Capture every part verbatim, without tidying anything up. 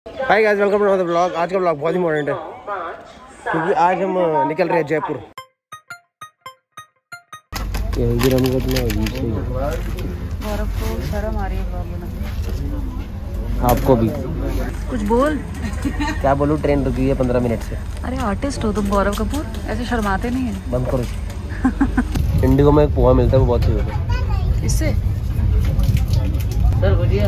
Hi guys, welcome to the blog. आज का blog बहुत इंपॉर्टेंट है क्योंकि आज हम निकल रहे हैं जयपुर। गौरव को शर्म आ रही है ब्लॉग बनाने। आपको भी कुछ बोल। क्या बोलूं, ट्रेन रुकी है पंद्रह मिनट से। अरे आर्टिस्ट हो तुम गौरव कपूर, ऐसे शर्माते नहीं है। बंद करो। इंडिगो में एक पोहा मिलता है, वो बहुत सही होता है। इससे sir bhujia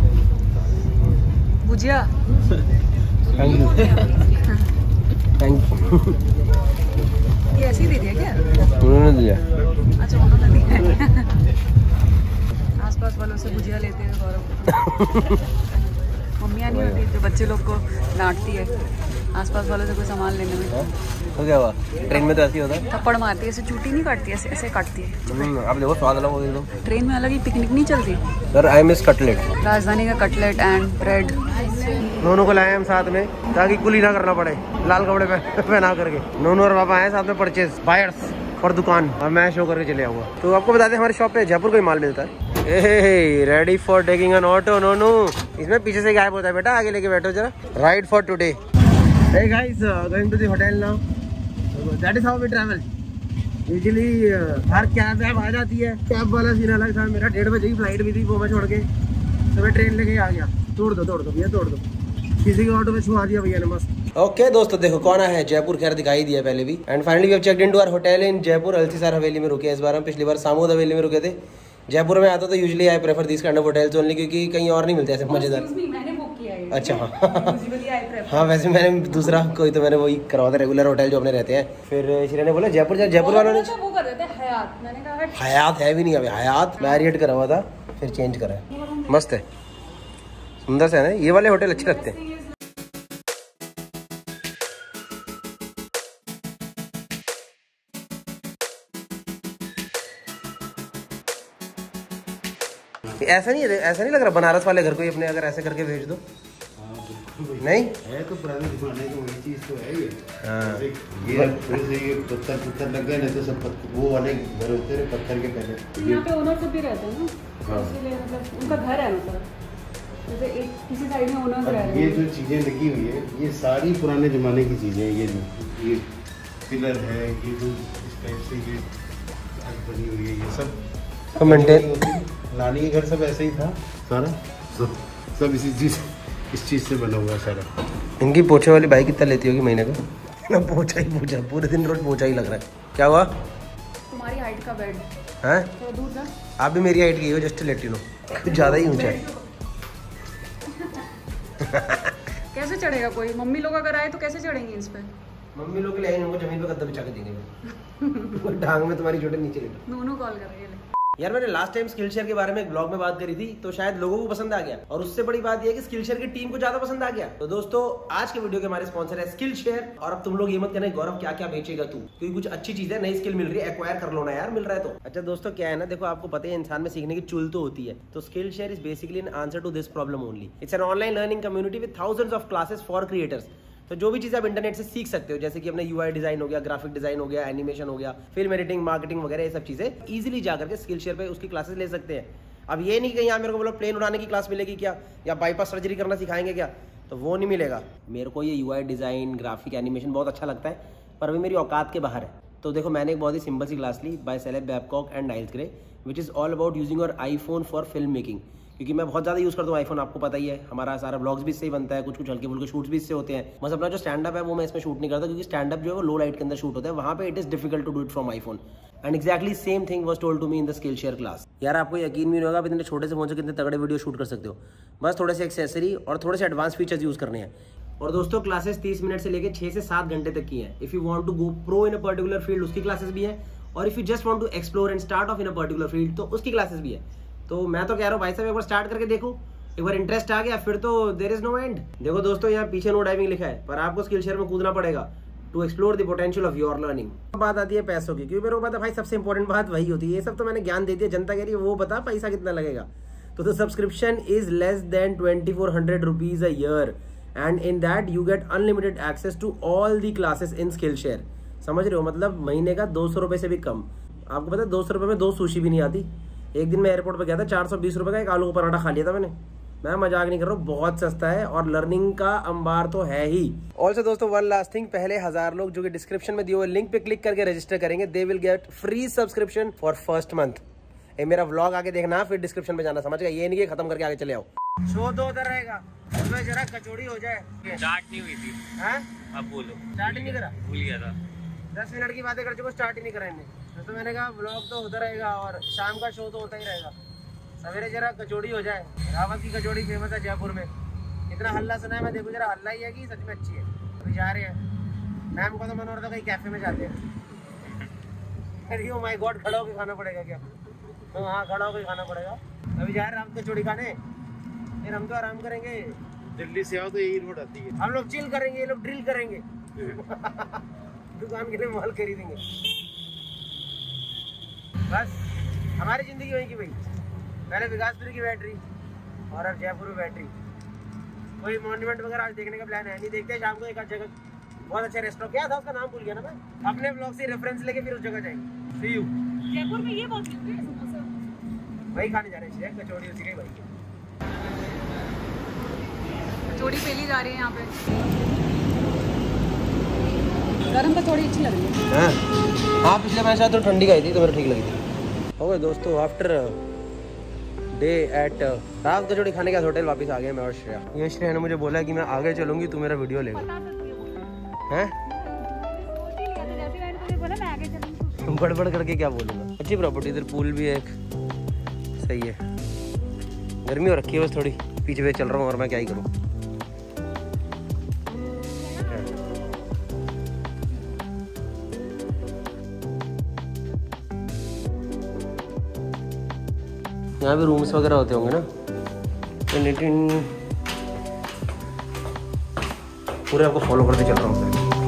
bhujia thank you thank you. ये ऐसे ही दे दिया क्या? उन्होंने दिया। अच्छा उन्होंने दिया। आसपास वालों से भुजिया लेते हैं गौरव। मम्मियाँ नहीं होती जो बच्चे लोग को डांटती है आसपास वालों से कोई सामान लेने में। तो क्या हुआ, ट्रेन में तो ऐसे ही होता है। थप्पड़ मारती है, ऐसे चूटी नहीं काटती, ऐसे ऐसे काटती है। आप देखो स्वाद अलग हो गया। ट्रेन में अलग ही पिकनिक नहीं चलती। Sir I miss cutlet. Rajdhani का कटलेट एंड ब्रेड नोनू को लाए हम साथ में ताकि कुली ना करना पड़े, लाल कपड़े पहना करके। नोनू और पापा आए साथ में परचेज बायर्स और दुकान, और मैं शो करके चले आऊंगा। तो आपको बता दें हमारे शॉप पे जयपुर कोई माल मिलता है। Ready for taking an auto नोनू। इसमें पीछे से गायब होता है बेटा, आगे लेके बैठो जरा। Ride for today. Hey guys, uh, going to the hotel now. That is how we travel. Usually uh, हर कैब वैब आ जाती है। कैब वाला सीन अलग था। मेरा डेढ़ बजे की फ्लाइट भी थी, वो मैं छोड़ के तो मैं ट्रेन लेके आ गया। तोड़ दो तोड़ दो भैया तोड़ दो। किसी के ऑटो में छुआ दिया भैया ने मस्त। ओके दोस्तों देखो कौन आया है। जयपुर खैर दिखाई दिया पहले भी। And finally we have checked into our hotel in Jaipur. Alsisar Haveli में रुके इस बार हम। पिछली बार सामोद हवेली में रुके थे। जयपुर में आता तो usually I prefer this kind of hotels only, क्योंकि कहीं और नहीं मिलते ऐसे मजेदार। अच्छा हाँ हाँ, वैसे मैंने दूसरा कोई तो मैंने वही करवा था, रेगुलर होटल जो अपने रहते हैं। फिर श्री ने बोला जयपुर जयपुर वालों ने वो कर देते हैं हयात। मैंने कहा हयात है भी नहीं, अभी हयात मैरियट करा हुआ था, फिर चेंज करा है। मस्त है, सुंदर से है ना, ये वाले होटल अच्छे लगते हैं। ऐसा नहीं है, ऐसा नहीं लग रहा बनारस वाले घर को ही अपने अगर ऐसे करके भेज दो। नहीं है तो पुराने जमाने की वही चीज तो है ये। हाँ ये फिर से ये पत्थर पत्थर लग गए, नहीं तो सब पत्थर, वो वाले घर होते हैं पत्थर के पहले। यहाँ पे ओनर सब भी रहते हैं ना, इसलिए मतलब उनका घर है, मतलब जैसे एक किसी साइड में ओनर रह रहे हैं। ये जो चीजें लगी हुई है ये सारी पुराने जमाने की चीजें हैं। ये जो ये पिलर है, ये जो इस टाइप से ये बनी हुई है, ये सब मेंटेन। नानी के घर सब ऐसे ही था सारा, सब सब इसी चीज इस चीज से बना हुआ है सारा। इनकी पोछे वाली बाइक कितना लेती होगी महीने का? ना पोछा ही पोछा, पूरे दिन रोज पोछा ही लग रहा है। क्या हुआ? तुम्हारी हाइट का बेड है, थोड़ा दूर जा। आप भी मेरी हाइट की हो, जस्ट लेट यू नो, कुछ ज्यादा ही ऊंचा है। कैसे चढ़ेगा कोई? मम्मी लोग अगर आए तो कैसे चढ़ेंगे इस पे? मम्मी लोग के लिए इनको जमीन पे गद्दा बिछा के देंगे। टांग में तुम्हारी छोटे नीचे लेटो। नोनू कॉल कर रही है। यार मैंने लास्ट टाइम स्किल शेयर के बारे में एक ब्लॉग में बात करी थी, तो शायद लोगों को पसंद आ गया, और उससे बड़ी बात यह है कि स्किल शेयर की टीम को ज्यादा पसंद आ गया। तो दोस्तों आज के वीडियो के हमारे स्पॉन्सर है स्किल शेयर। और अब तुम लोग ये मत कहना गौरव क्या क्या बेचेगा तू, क्योंकि कुछ अच्छी चीज है, नई स्किल मिल रही है, एक्वायर कर लो ना यार, मिल रहा है तो। अच्छा दोस्तों क्या है ना, देखो आपको पता है इंसान में सीखने की चुल तो होती है, तो Skillshare is basically an answer to this problem only. It's an online learning community with thousands of classes for creators. तो जो भी चीज़ आप इंटरनेट से सीख सकते हो, जैसे कि अपने यूआई डिजाइन हो गया, ग्राफिक डिजाइन हो गया, एनिमेशन हो गया, फिल्म एडिटिंग, मार्केटिंग वगैरह, ये सब चीजें इजीली जाकर के स्किल शेयर पे उसकी क्लासेस ले सकते हैं। अब ये नहीं कि यहाँ मेरे को बोलो प्लेन उड़ाने की क्लास मिलेगी क्या, या बाईपास सर्जरी करना सिखाएंगे क्या, तो वो नहीं मिलेगा। मेरे को ये यूआई डिजाइन, ग्राफिक, एनिमेशन बहुत अच्छा लगता है, पर अभी मेरी औकात के बाहर है। तो देखो मैंने एक बहुत ही सिंपल सी क्लास ली by Caleb Babcock and Niles Gray, which is all about using your iPhone for film making. क्योंकि मैं बहुत ज़्यादा यूज़ करता हूँ आईफोन, आपको पता ही है, हमारा सारा ब्लॉग्स भी इससे ही बनता है, कुछ कुछ हल्के फुल्के शूट्स भी इससे होते हैं। बस अपना जो स्टैंड अप है वो मैं इसमें शूट नहीं करता, क्योंकि स्टैंड अप जो है वो लो लाइट के अंदर शूट होता है, वहाँ पे it is difficult to do it from iPhone. And exactly same thing was told to me in the Skillshare class. यार आपको यकीन भी नहीं होगा, आप इतने छोटे से फोन से कितने तगड़े वीडियो शूट कर सकते हो। बस थोड़े से एक्सेसरी और थोड़े से एडवांस फीचर्स यूज़ करने हैं। और दोस्तों क्लासेस तीस मिनट से लेकर छः से सात घंटे तक की हैं। If you want to go pro in a particular field उसकी क्लासेस भी है, और if you just want to explore and start off in a particular field तो उसकी क्लासेस भी है। तो मैं तो कह रहा हूँ भाई साहब एक बार स्टार्ट करके देखो, एक बार इंटरेस्ट आ गया फिर तो देयर इज नो एंड। देखो दोस्तों यहाँ पीछे नो डाइविंग लिखा है, पर आपको स्किल शेयर में कूदना पड़ेगा to explore the potential of your learning. बात आती है पैसों की, क्योंकि मेरे को पता भाई सबसे इंपॉर्टेंट बात वही होती है। ये सब तो मैंने ज्ञान दे दिया, जनता कह रही है वो बता पैसा कितना लगेगा। तो the subscription is less than twenty four hundred rupees a year, and in that you get unlimited access to all the classes in Skillshare. समझ रहे हो, मतलब महीने का दो सौ रुपए से भी कम। आपको पता है दो सौ रुपए में दो सुशी भी नहीं आती। एक दिन मैं एयरपोर्ट पे गया था, चार सौ बीस रुपए का एक आलू का पराठा खा लिया था मैंने। मैं मजाक नहीं कर रहा हूँ, बहुत सस्ता है और लर्निंग का अंबार तो है ही। ऑल्सो दोस्तों वन लास्ट थिंग, पहले हजार लोग जो कि डिस्क्रिप्शन में दिए हुए लिंक पे क्लिक करके रजिस्टर करेंगे, they will get free subscription for first month. ये मेरा व्लॉग आगे देखना, फिर डिस्क्रिप्शन में जाना, समझ गया? ये नहीं कि खत्म करके आगे चले आओ। शो तो उधर रहेगा, उसमें जरा कचौड़ी हो जाए। स्टार्ट नहीं हुई थी। हाँ? अब बोलो। स्टार्ट ही नहीं करा, भूल गया था। दस मिनट की बातें कर चुके, स्टार्ट ही नहीं करा इन्हें। तो मैंने कहा व्लॉग तो होता रहेगा और शाम का शो तो होता ही रहेगा, सवेरे जरा कचौड़ी हो जाए। रावत की कचौड़ी फेमस है जयपुर में। इतना हल्ला सुना है, मैं देखो जरा हल्ला ही है कि सच में अच्छी है। अभी जा रहे हैं, मैम को तो मन हो रहा था कहीं कैफे में जाते हैं। अरे ओ माय गॉड, खड़ा होकर खाना पड़ेगा क्या? तो हाँ, खड़ा होकर खाना पड़ेगा। अभी जा रहे हैं रावत कचौड़ी खाने, फिर हम तो आराम करेंगे। दिल्ली से आओ तो यही रोड आती है। हम लोग चिल करेंगे, ये लोग ड्रिल करेंगे। दुकान के लिए माल खरीदेंगे। बस हमारी जिंदगी वही की भाई, पहले विकासपुरी की बैटरी और अब जयपुर में बैटरी। कोई मॉन्यूमेंट वगैरह आज देखने का प्लान है नहीं, देखते हैं शाम को एक आध जगह बहुत अच्छा रेस्टोरेंट, क्या था उसका नाम भूल गया ना मैं, अपने ब्लॉग से रेफरेंस लेके फिर उस जगह जाएंगे। सी यू। जयपुर में ये बहुत मिलते हैं समोसे, वही खाने जा रहे हैं, कचौड़ी उसी के भाई की। कचौड़ी पहली जा रही है यहाँ पे। गरम कचौड़ी अच्छी लग रही है। हाँ, पिछले मैच तो ठंडी खाई थी तो मेरे ठीक लगी थी। ओके दोस्तों, आफ्टर डे एट रात कचौड़ी खाने के होटल वापस आ गए मैं और श्रेया। ये श्रेया ने मुझे बोला कि मैं आगे चलूंगी, तू मेरा वीडियो लेगा। हैं? बड़बड़ करके क्या बोलूँगा। अच्छी प्रॉपर्टी, इधर पूल भी है एक, सही है। गर्मी हो रखी है बस थोड़ी, पीछे पीछे चल रहा हूँ और मैं क्या ही करूँ। यहाँ भी रूम्स वगैरह होते होंगे ना। पूरे आपको फॉलो करते चल रहा हूँ।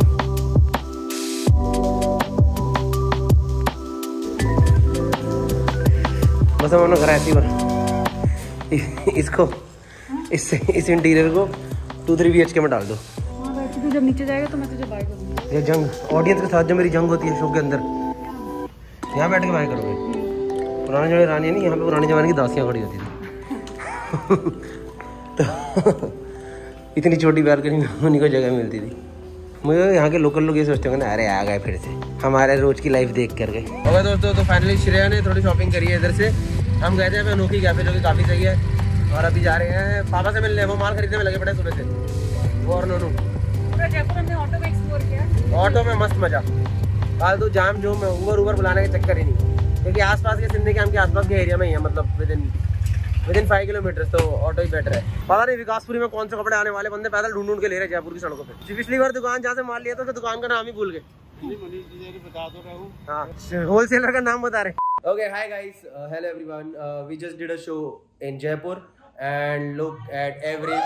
बस हम घर ऐसी बना इसको, इस इस इंटीरियर को टू थ्री बी एच के में डाल दो। तू जब नीचे जाएगा तो मैं तुझे बाय करूँगी। ये जंग ऑडियंस के साथ जो मेरी जंग होती है शो के अंदर, यहाँ बैठ के बाय करोगे। पुराने जमाने रानी नहीं, यहाँ पे पुराने जमाने की दासियाँ खड़ी होती थी। तो इतनी छोटी बालकनी में उन्हीं को जगह मिलती थी। मुझे यहाँ के लोकल लोग ये सोचते होंगे ना, अरे आ गए फिर से हमारे रोज की लाइफ देख कर गए। ओके दोस्तों, तो फाइनली श्रेया ने थोड़ी शॉपिंग करी है इधर से। हम गए थे अनोखी कैफे जो कि काफ़ी सही है, और अभी जा रहे हैं पापा से मिलने। वो माल खरीदने में लगे पड़े सुबह से, वो और नोनू। पूरा जयपुर हमने ऑटो में एक्सप्लोर किया। ऑटो में मस्त मजा, फालतू जाम जो में ऊबर ऊबर बुलाने के चक्कर ही नहीं, क्योंकि आसपास के सिंधी कैंप के आसपास के एरिया में ही है, मतलब within within five kilometer, तो ऑटो ही बेटर है। पता नहीं विकासपुरी में कौन से कपड़े आने वाले, बंदे पैदल ढूंढ ढूंढ के ले रहे हैं जयपुर की सड़कों पे। पिछली बार दुकान जहाँ से माल लिया था तो दुकान का नाम ही भूल गए। बता तो रहा हूँ। हाँ, होलसेलर का नाम बता रहे। Okay, hi guys, hello everyone, we just did a show in Jaipur and look at every.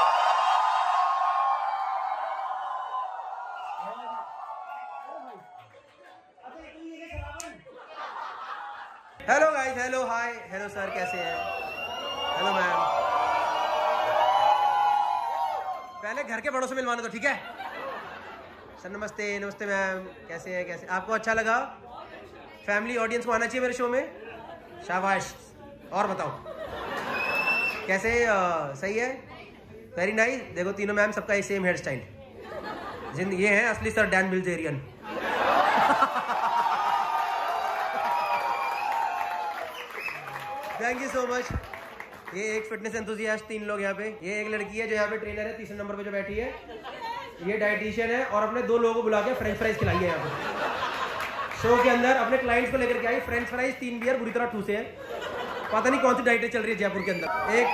Hello guys, hello, hi, hello sir, कैसे हैं? Hello ma'am. पहले घर के बड़ों से मिलवाना तो ठीक है। सर नमस्ते, नमस्ते मैम, कैसे हैं? कैसे आपको अच्छा लगा? फैमिली ऑडियंस को आना चाहिए मेरे शो में, शाबाश। और बताओ कैसे? आ, सही है, वेरी नाइस। देखो तीनों मैम सबका सेम हेयर स्टाइल। जिंदगी ये है असली sir Dan Bilzerian. Thank you so much. ये एक फिटनेस एंथुसियास्ट, तीन लोग यहाँ पे। ये एक लड़की है जो यहाँ पे ट्रेनर है, तीसरे नंबर पे जो बैठी है, ये डाइटिशियन है, और अपने दो लोगों को बुला के फ्रेंच फ्राइज खिलाई है यहाँ पे शो के अंदर। अपने क्लाइंट्स को लेकर के आई, फ्रेंच फ्राइज, तीन बियर, बुरी तरह ठूसे हैं। पता नहीं कौन सी डाइटें चल रही है जयपुर के अंदर। एक,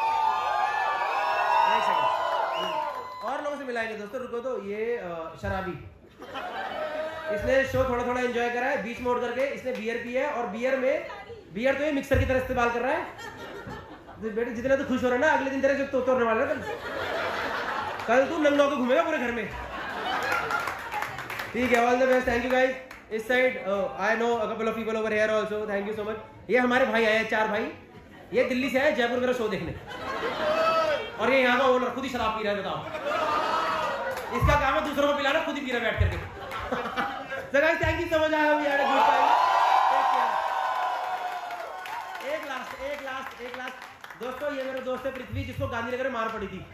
एक सेकंड और लोगों से मिलाएंगे दोस्तों, रुको। तो ये शराबी, इसने शो थोड़ा थोड़ा एंजॉय करा है, बीच में उड़ करके इसने बियर पी है, और बियर में बियर तो ये मिक्सर की तरह इस्तेमाल कर रहा है। बेटे जितना तो खुश हो रहा है ना, अगले दिन तेरे जो तो तोड़ने वाला है, कल तू नंगा होकर घूमेगा पूरे घर में। ठीक है, all the best, thank you guys. इस side I know a couple of people over here also, thank you so much. ये हमारे भाई आए हैं, चार भाई। ये दिल्ली से आए जयपुर मेरा शो देखने, और ये यहाँ का ओनर खुद ही शराब पी रहा है। बताओ, इसका काम है दूसरों को पिलाना, खुद ही पी रहा है बैठ करके। So guys, thank you so much. I hope you had a good time. Take care. एक लास्ट एक लास्ट एक लास्ट दोस्तों ये मेरा दोस्त है पृथ्वी, जिसको गांधीनगर में मार पड़ी थी।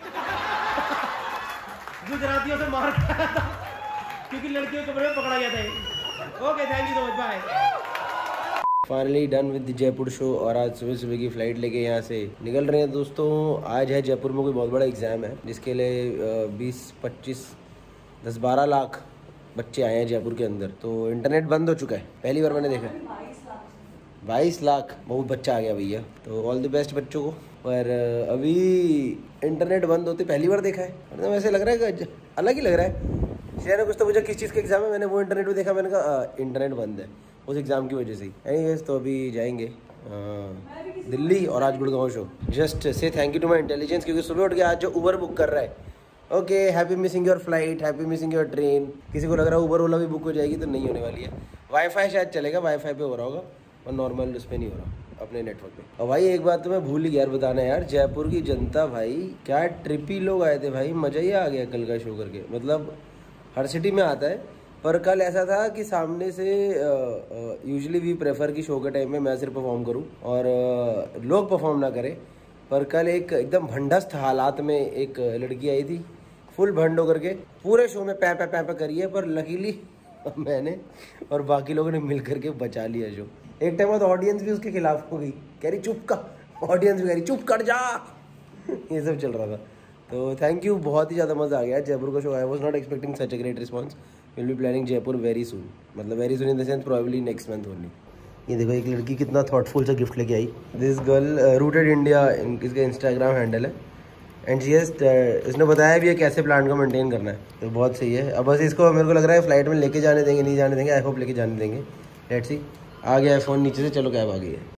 गुजरातियों से मार खाया था क्योंकि लड़कियों के कपड़े में पकड़ा गया था। Okay, thank you so much, bye. Finally done with Jaipur show और आज सुबह सुबह की फ्लाइट लेके यहाँ से निकल रहे हैं दोस्तों। आज है जयपुर में कोई बहुत बड़ा एग्जाम है जिसके लिए बीस पच्चीस दस बारह लाख बच्चे आए हैं जयपुर के अंदर। तो इंटरनेट बंद हो चुका है, पहली बार मैंने देखा। बाईस लाख बहुत बच्चा आ गया भैया। तो ऑल द बेस्ट बच्चों को। पर अभी इंटरनेट बंद होते पहली बार देखा है, मतलब ऐसे लग रहा है कि अलग ही लग रहा है। शहर में कुछ तो मुझे किस चीज़ का एग्जाम है, मैंने वो इंटरनेट में देखा, मैंने कहा इंटरनेट बंद है उस एग्ज़ाम की वजह से ही। एनीवेज तो अभी जाएंगे आ, दिल्ली और आज गुड़गांव शो। जस्ट से thank you to my intelligence क्योंकि सुबह उठ के आज जो उबर बुक कर रहा है। Okay, happy missing your flight, happy missing your train. किसी को लग रहा है उबर ओला भी बुक हो जाएगी, तो नहीं होने वाली है। वाईफाई शायद चलेगा, वाईफाई पे हो रहा होगा और नॉर्मल उस पर नहीं हो रहा अपने नेटवर्क पे। और भाई एक बात तो मैं भूल ही गया बताना यार, जयपुर की जनता भाई क्या ट्रिपी लोग आए थे भाई, मज़ा ही आ गया कल का शो करके। मतलब हर सिटी में आता है पर कल ऐसा था कि सामने से यूजुअली वी प्रेफर कि शो के टाइम में मैं सिर्फ परफॉर्म करूं और uh, लोग परफॉर्म ना करें। पर कल एक एकदम भंडस्थ हालात में एक लड़की आई थी, फुल भंड होकर के पूरे शो में पै पै पै पै करी है। पर लकीली मैंने और बाकी लोगों ने मिल करके बचा लिया शो। एक टाइम बाद ऑडियंस भी उसके खिलाफ हो गई, कह रही चुप का, ऑडियंस भी कह रही चुप कर जा। ये सब चल रहा था। तो थैंक यू, बहुत ही ज़्यादा मज़ा आ गया जयपुर का show. I was not expecting such a great response. Will be planning Jaipur very soon, मतलब very soon in the sense probably next month only. ये देखो एक लड़की कितना थॉटफुल सा गिफ्ट लेके आई। दिस गर्ल रूटेड इंडिया, इसका इंस्टाग्राम हैंडल है एंड सी एस इसने बताया भी है कैसे प्लांट को मेंटेन करना है। तो बहुत सही है। अब बस इसको मेरे को लग रहा है फ्लाइट में लेके जाने देंगे, नहीं जाने देंगे, आई होप लेके जाने देंगे। Let's see. आ गया है फ़ोन नीचे से, चलो कैब आ गई है।